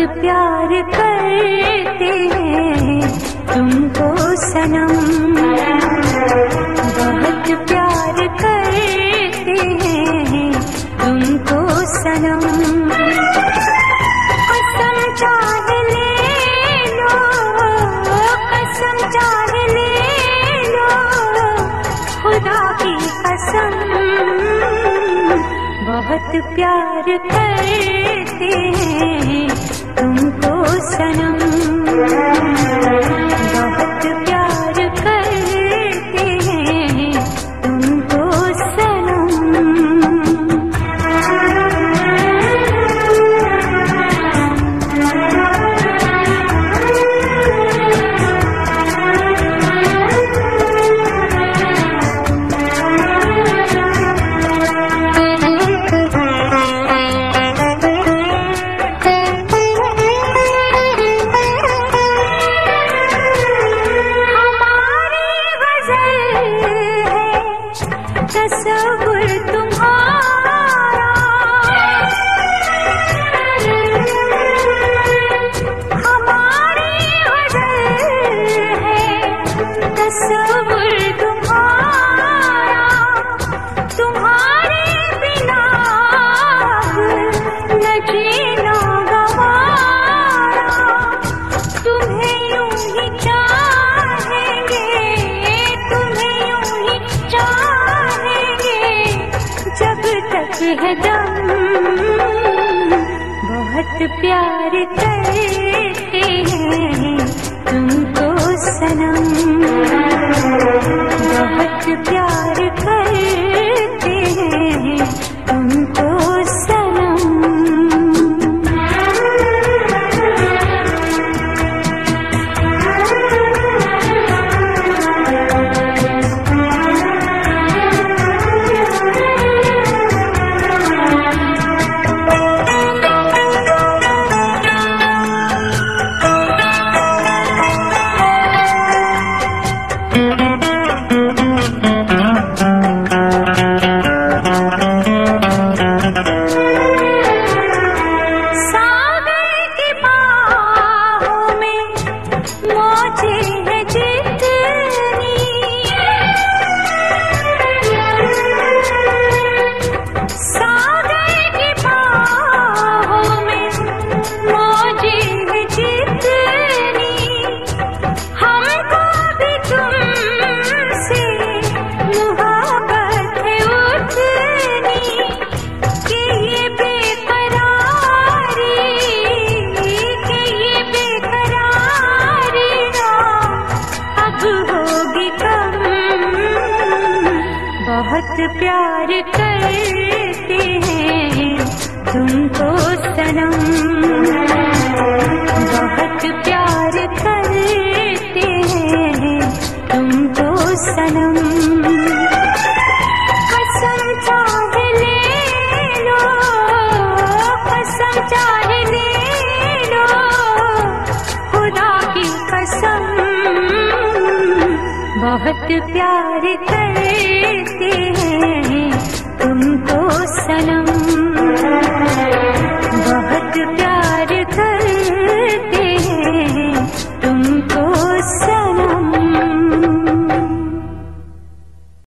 प्यार करते हैं तुमको सनम, बहुत प्यार करते हैं तुमको सनम। कसम चाहे ले लो, कसम चाहे ले लो, खुदा की कसम, बहुत प्यार करते हैं तुमको सनम, बहुत प्यार करते हैं तुमको सनम। तस्वुर तुम्हारा हमारी वजह है, तस्वुर तुम्हारा, तुम्हारे बिना न जीना गवारा, तुम्हें यूं ही चाहेंगे, तुम्हें यूं ही जब तक है दम, बहुत प्यार करते हैं तुमको सनम, बहुत प्यार करते हैं तुमको सनम। बहुत प्यार करते हैं तुमको सनम, बहुत प्यार करते हैं तुमको सनम। कसम चाहे ले लो, कसम चाहे ले लो, खुदा की कसम, बहुत प्यार करते हैं